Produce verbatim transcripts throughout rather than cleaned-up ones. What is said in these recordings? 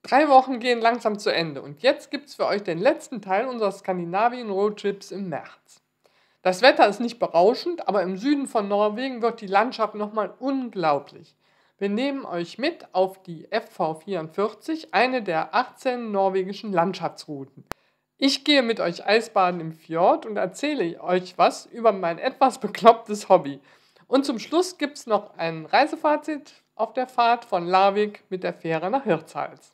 Drei Wochen gehen langsam zu Ende und jetzt gibt's für euch den letzten Teil unseres Skandinavien-Roadtrips im März. Das Wetter ist nicht berauschend, aber im Süden von Norwegen wird die Landschaft nochmal unglaublich. Wir nehmen euch mit auf die F V vierundvierzig, eine der achtzehn norwegischen Landschaftsrouten. Ich gehe mit euch Eisbaden im Fjord und erzähle euch was über mein etwas beklopptes Hobby. Und zum Schluss gibt's noch ein Reisefazit auf der Fahrt von Larvik mit der Fähre nach Hirtshals.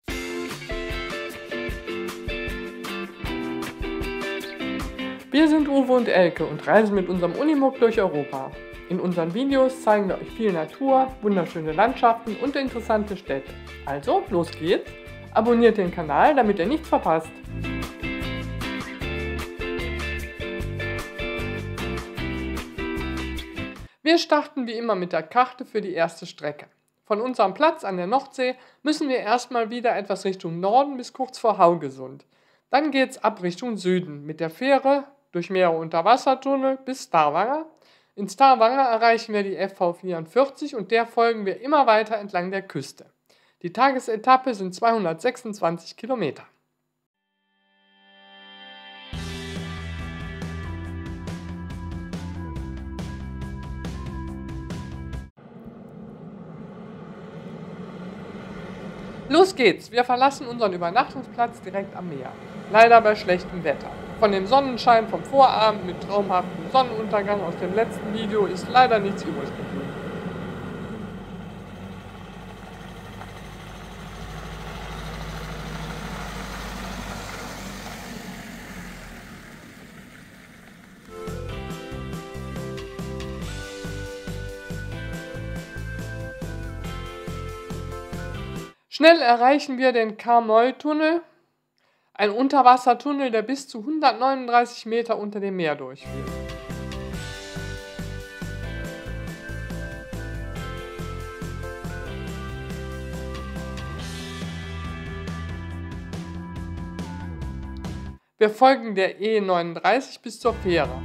Wir sind Uwe und Elke und reisen mit unserem Unimog durch Europa. In unseren Videos zeigen wir euch viel Natur, wunderschöne Landschaften und interessante Städte. Also, los geht's! Abonniert den Kanal, damit ihr nichts verpasst. Wir starten wie immer mit der Karte für die erste Strecke. Von unserem Platz an der Nordsee müssen wir erstmal wieder etwas Richtung Norden bis kurz vor Haugesund. Dann geht's ab Richtung Süden mit der Fähre durch mehrere Unterwassertunnel bis Stavanger. In Stavanger erreichen wir die F V vierundvierzig und der folgen wir immer weiter entlang der Küste. Die Tagesetappe sind zweihundertsechsundzwanzig Kilometer. Los geht's! Wir verlassen unseren Übernachtungsplatz direkt am Meer. Leider bei schlechtem Wetter. Von dem Sonnenschein vom Vorabend mit traumhaftem Sonnenuntergang aus dem letzten Video ist leider nichts übrig geblieben. Schnell erreichen wir den Karmøy-Tunnel, ein Unterwassertunnel, der bis zu hundertneununddreißig Meter unter dem Meer durchführt. Wir folgen der E neununddreißig bis zur Fähre.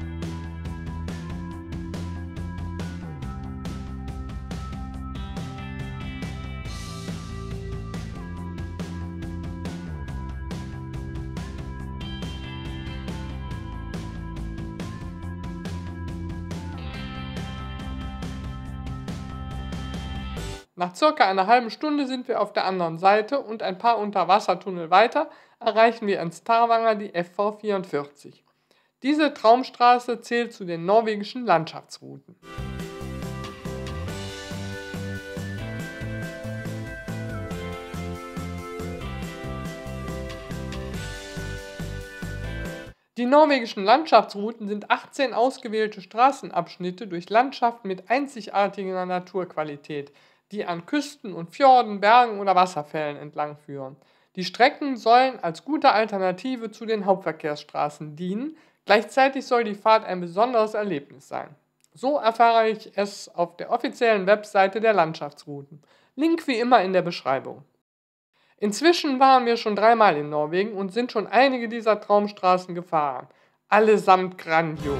Nach circa einer halben Stunde sind wir auf der anderen Seite und ein paar Unterwassertunnel weiter erreichen wir in Stavanger die F V vierundvierzig. Diese Traumstraße zählt zu den norwegischen Landschaftsrouten. Die norwegischen Landschaftsrouten sind achtzehn ausgewählte Straßenabschnitte durch Landschaften mit einzigartiger Naturqualität, die an Küsten und Fjorden, Bergen oder Wasserfällen entlang führen. Die Strecken sollen als gute Alternative zu den Hauptverkehrsstraßen dienen, gleichzeitig soll die Fahrt ein besonderes Erlebnis sein. So erfahre ich es auf der offiziellen Webseite der Landschaftsrouten. Link wie immer in der Beschreibung. Inzwischen waren wir schon dreimal in Norwegen und sind schon einige dieser Traumstraßen gefahren. Allesamt grandios.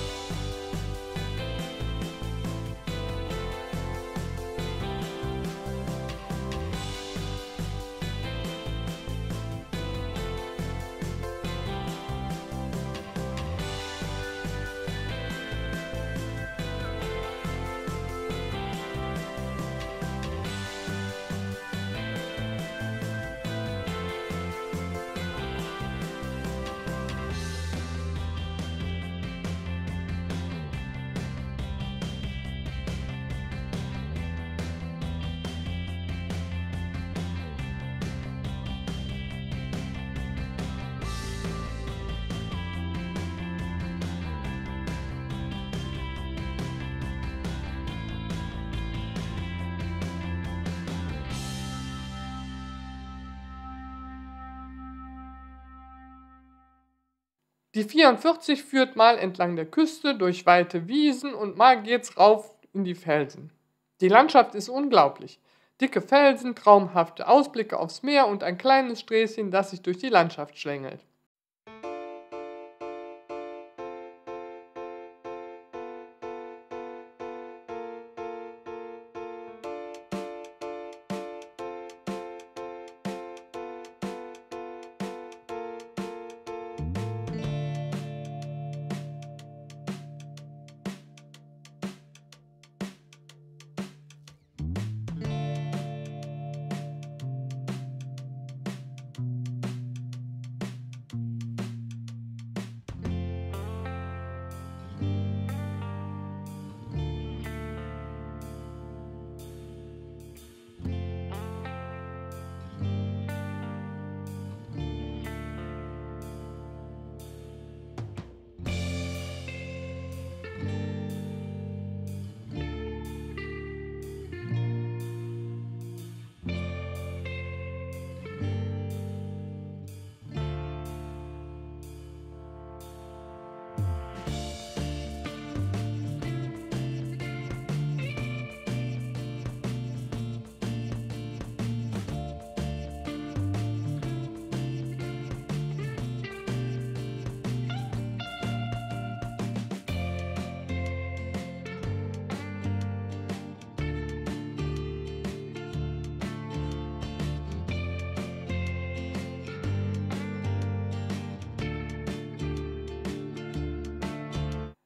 Die vierundvierzig führt mal entlang der Küste durch weite Wiesen und mal geht's rauf in die Felsen. Die Landschaft ist unglaublich. Dicke Felsen, traumhafte Ausblicke aufs Meer und ein kleines Sträßchen, das sich durch die Landschaft schlängelt.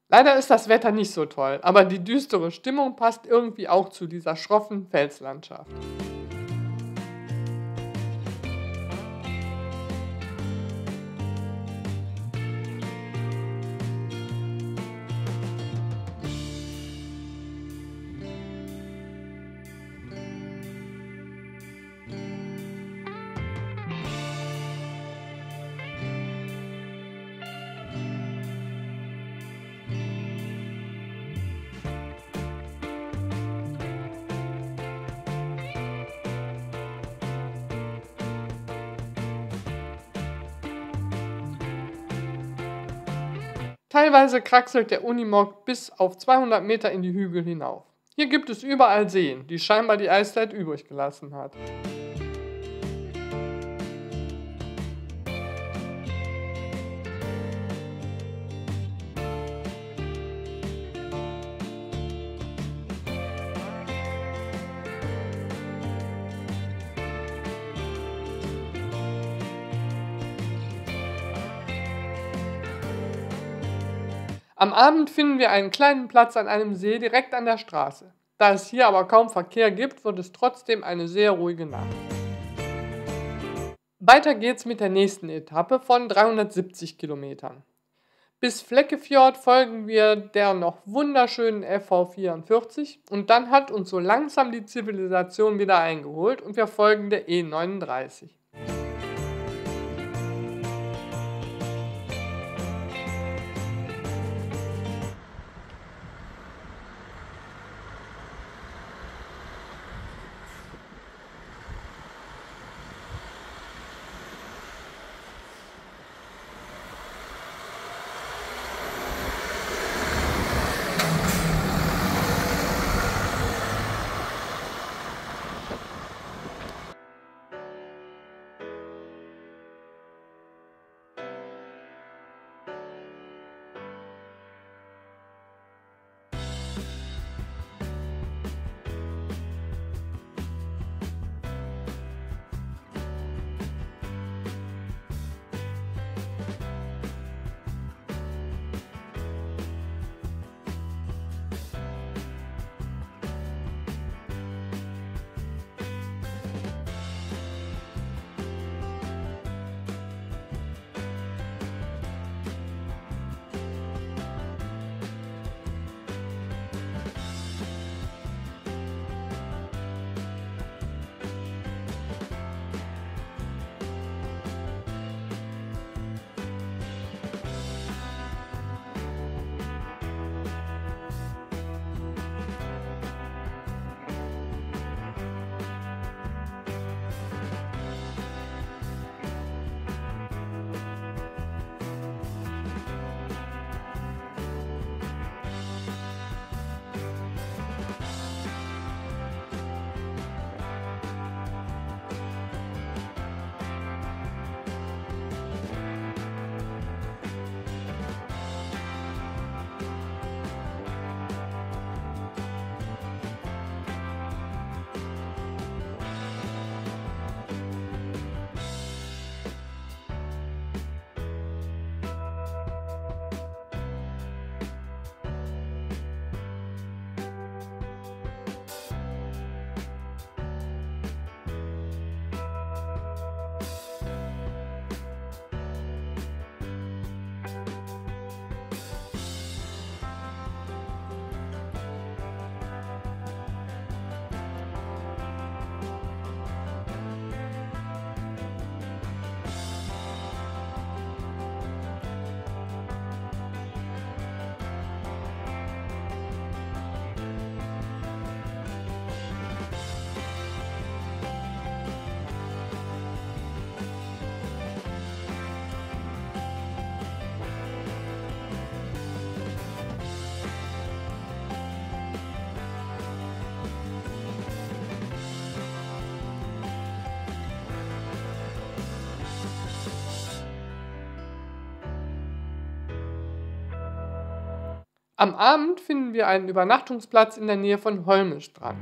Leider ist das Wetter nicht so toll, aber die düstere Stimmung passt irgendwie auch zu dieser schroffen Felslandschaft. Teilweise kraxelt der Unimog bis auf zweihundert Meter in die Hügel hinauf. Hier gibt es überall Seen, die scheinbar die Eiszeit übrig gelassen hat. Am Abend finden wir einen kleinen Platz an einem See direkt an der Straße. Da es hier aber kaum Verkehr gibt, wird es trotzdem eine sehr ruhige Nacht. Weiter geht's mit der nächsten Etappe von dreihundertsiebzig Kilometern. Bis Flekkefjord folgen wir der noch wunderschönen F V vierundvierzig und dann hat uns so langsam die Zivilisation wieder eingeholt und wir folgen der E neununddreißig. Am Abend finden wir einen Übernachtungsplatz in der Nähe von Holmestrand.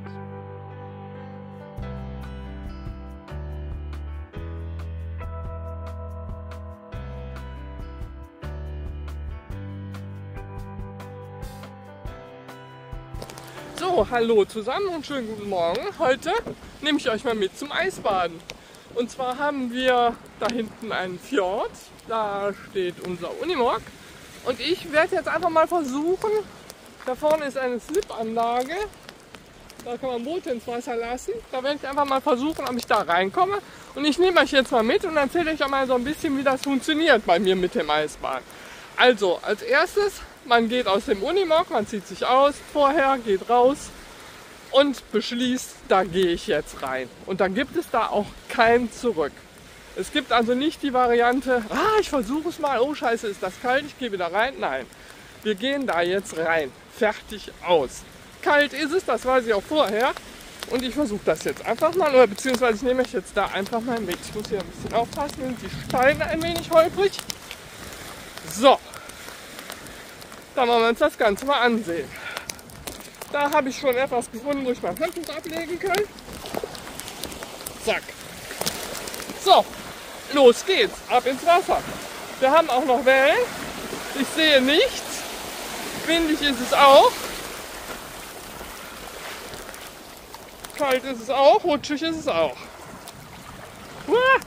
So, hallo zusammen und schönen guten Morgen. Heute nehme ich euch mal mit zum Eisbaden. Und zwar haben wir da hinten einen Fjord, da steht unser Unimog. Und ich werde jetzt einfach mal versuchen, da vorne ist eine Slipanlage, da kann man Boote ins Wasser lassen. Da werde ich einfach mal versuchen, ob ich da reinkomme. Und ich nehme euch jetzt mal mit und erzähle euch auch mal so ein bisschen, wie das funktioniert bei mir mit dem Eisbahn. Also, als erstes, man geht aus dem Unimog, man zieht sich aus vorher, geht raus und beschließt, da gehe ich jetzt rein. Und dann gibt es da auch kein Zurück. Es gibt also nicht die Variante, ah, ich versuche es mal, oh scheiße, ist das kalt, ich gehe wieder rein. Nein, wir gehen da jetzt rein, fertig, aus. Kalt ist es, das weiß ich auch vorher. Und ich versuche das jetzt einfach mal, oder beziehungsweise ich nehme euch jetzt da einfach mal mit. Ich muss hier ein bisschen aufpassen, sind die Steine ein wenig holprig. So, dann wollen wir uns das Ganze mal ansehen. Da habe ich schon etwas gefunden, wo ich mein Handtuch ablegen kann. Zack. So, los geht's, ab ins Wasser. Wir haben auch noch Wellen. Ich sehe nichts. Windig ist es auch. Kalt ist es auch, rutschig ist es auch. Uah!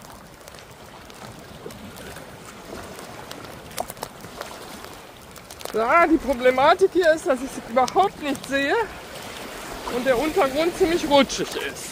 Ja, die Problematik hier ist, dass ich es überhaupt nicht sehe und der Untergrund ziemlich rutschig ist.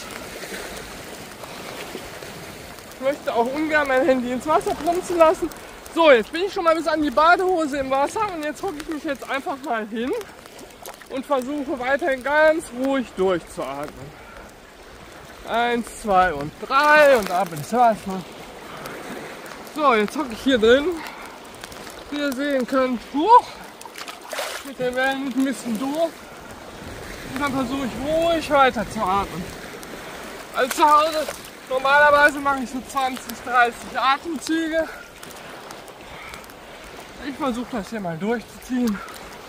Ich möchte auch ungern mein Handy ins Wasser plumpsen lassen. So, jetzt bin ich schon mal bis an die Badehose im Wasser und jetzt hocke ich mich jetzt einfach mal hin und versuche weiterhin ganz ruhig durchzuatmen. Eins, zwei und drei und ab ins Wasser. So, jetzt hocke ich hier drin. Wie ihr sehen könnt, hoch. Mit den Wellen ein bisschen durch und dann versuche ich ruhig weiter zu atmen. Also zu Hause, normalerweise mache ich so zwanzig, dreißig Atemzüge. Ich versuche das hier mal durchzuziehen.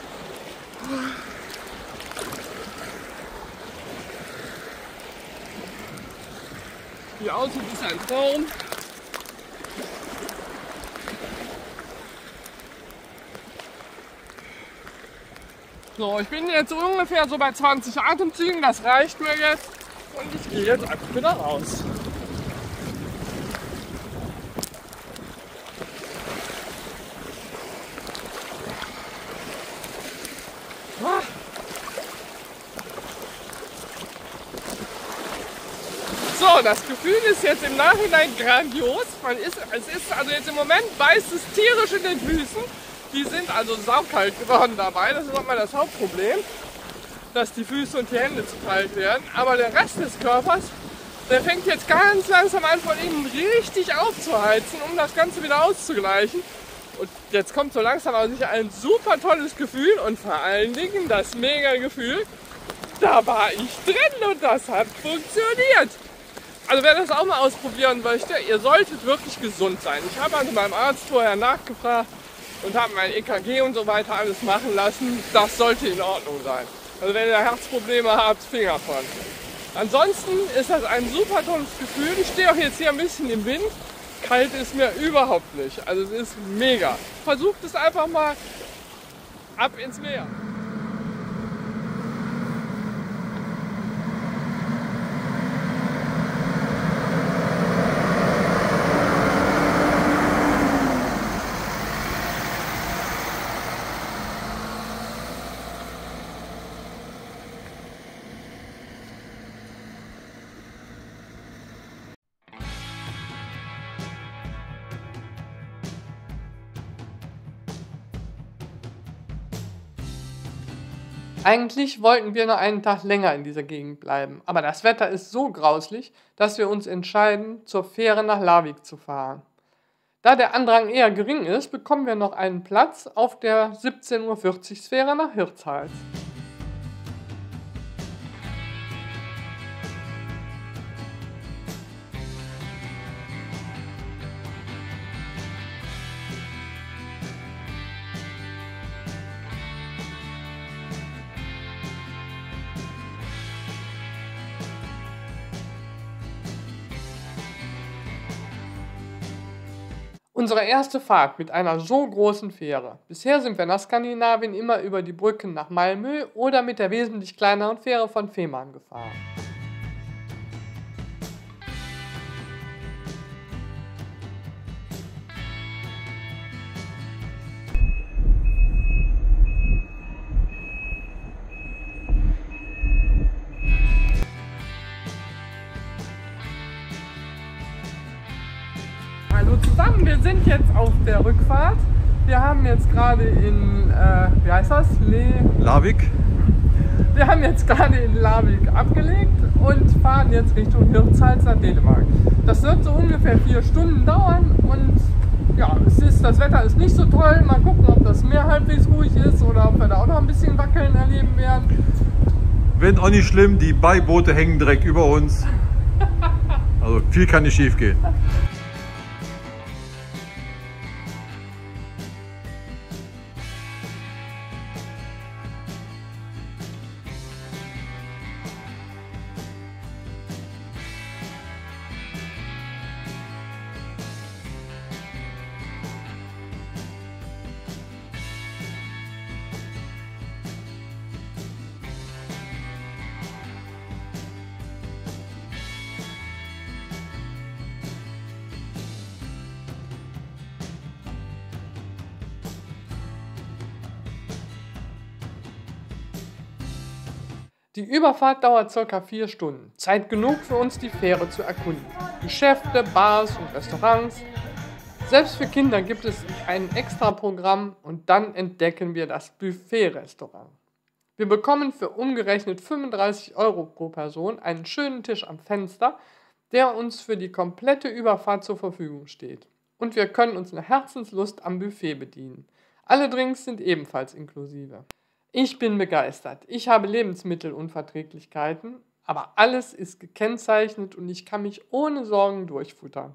Wie aussieht, ist ein Traum. So, ich bin jetzt ungefähr so bei zwanzig Atemzügen, das reicht mir jetzt und ich gehe jetzt einfach wieder raus. Ah. So, das Gefühl ist jetzt im Nachhinein grandios. Man ist, es ist also jetzt im Moment beißt es tierisch in den Füßen. Die sind also saukalt geworden dabei, das ist nochmal das Hauptproblem, dass die Füße und die Hände zu kalt werden. Aber der Rest des Körpers, der fängt jetzt ganz langsam an, von innen richtig aufzuheizen, um das Ganze wieder auszugleichen. Und jetzt kommt so langsam aber sicher ein super tolles Gefühl und vor allen Dingen das Mega-Gefühl, da war ich drin und das hat funktioniert. Also wer das auch mal ausprobieren möchte, ihr solltet wirklich gesund sein. Ich habe also beim Arzt vorher nachgefragt und habe mein E K G und so weiter alles machen lassen. Das sollte in Ordnung sein. Also wenn ihr Herzprobleme habt, Finger von. Ansonsten ist das ein super tolles Gefühl. Ich stehe auch jetzt hier ein bisschen im Wind. Kalt ist mir überhaupt nicht. Also es ist mega. Versucht es einfach mal, ab ins Meer. Eigentlich wollten wir noch einen Tag länger in dieser Gegend bleiben, aber das Wetter ist so grauslich, dass wir uns entscheiden, zur Fähre nach Larvik zu fahren. Da der Andrang eher gering ist, bekommen wir noch einen Platz auf der siebzehn Uhr vierzig Fähre nach Hirtshals. Unsere erste Fahrt mit einer so großen Fähre. Bisher sind wir nach Skandinavien immer über die Brücken nach Malmö oder mit der wesentlich kleineren Fähre von Fehmarn gefahren. Hallo zusammen, wir sind jetzt auf der Rückfahrt. Wir haben jetzt gerade in, äh, wie heißt das? Le Larvik. Wir haben jetzt gerade in Larvik abgelegt und fahren jetzt Richtung Hirtshals nach Dänemark. Das wird so ungefähr vier Stunden dauern und ja, es ist, das Wetter ist nicht so toll. Mal gucken, ob das Meer halbwegs ruhig ist oder ob wir da auch noch ein bisschen Wackeln erleben werden. Wird auch nicht schlimm, die Beiboote hängen direkt über uns. Also viel kann nicht schief gehen. Die Überfahrt dauert ca. vier Stunden. Zeit genug für uns, die Fähre zu erkunden. Geschäfte, Bars und Restaurants. Selbst für Kinder gibt es ein extra Programm und dann entdecken wir das Buffet-Restaurant. Wir bekommen für umgerechnet fünfunddreißig Euro pro Person einen schönen Tisch am Fenster, der uns für die komplette Überfahrt zur Verfügung steht. Und wir können uns nach Herzenslust am Buffet bedienen. Alle Drinks sind ebenfalls inklusive. Ich bin begeistert. Ich habe Lebensmittelunverträglichkeiten, aber alles ist gekennzeichnet und ich kann mich ohne Sorgen durchfuttern.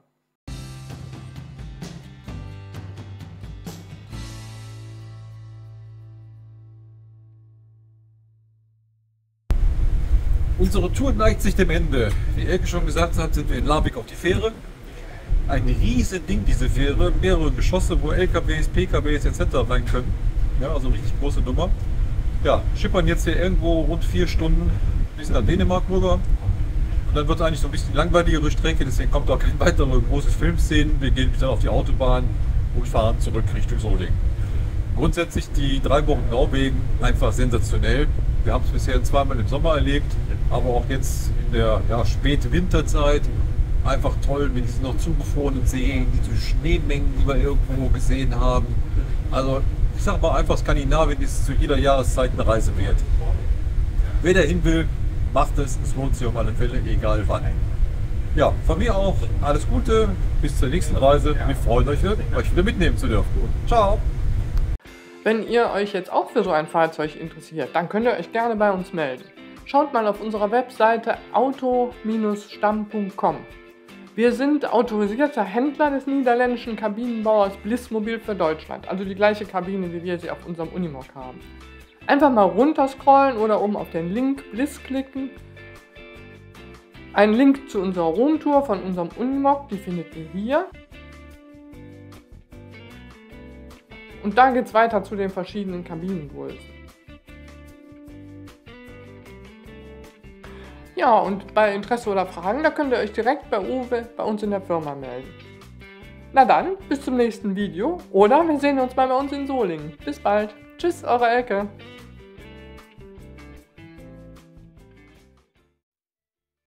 Unsere Tour neigt sich dem Ende. Wie Elke schon gesagt hat, sind wir in Larvik auf die Fähre. Ein riesen Ding, diese Fähre. Mehrere Geschosse, wo L K Ws, P K Ws et cetera rein können. Ja, also richtig große Nummer. Ja, schippern jetzt hier irgendwo rund vier Stunden bis nach Dänemark rüber. Und dann wird es eigentlich so ein bisschen langweiligere Strecke, deswegen kommt auch kein weiteres großes Filmszenen. Wir gehen wieder auf die Autobahn und fahren zurück Richtung Solingen. Grundsätzlich die drei Wochen Norwegen einfach sensationell. Wir haben es bisher zweimal im Sommer erlebt, aber auch jetzt in der ja, späten Winterzeit. Einfach toll mit diesen noch zugefrorenen Seen, diese Schneemengen, die wir irgendwo gesehen haben. Also ich sag mal einfach, Skandinavien ist zu jeder Jahreszeit eine Reise wert. Wer da hin will, macht es. Es lohnt sich auf alle Fälle, egal wann. Ja, von mir auch alles Gute. Bis zur nächsten Reise. Wir freuen uns, euch wieder mitnehmen zu dürfen. Ciao! Wenn ihr euch jetzt auch für so ein Fahrzeug interessiert, dann könnt ihr euch gerne bei uns melden. Schaut mal auf unserer Webseite auto Stamm punkt com. Wir sind autorisierter Händler des niederländischen Kabinenbauers Blissmobil für Deutschland, also die gleiche Kabine, wie wir sie auf unserem Unimog haben. Einfach mal runterscrollen oder oben auf den Link Bliss klicken. Einen Link zu unserer Roomtour von unserem Unimog, die findet ihr hier. Und dann geht es weiter zu den verschiedenen Kabinengrößen. Ja, und bei Interesse oder Fragen, da könnt ihr euch direkt bei Uwe bei uns in der Firma melden. Na dann, bis zum nächsten Video oder wir sehen uns mal bei uns in Solingen. Bis bald. Tschüss, eure Elke.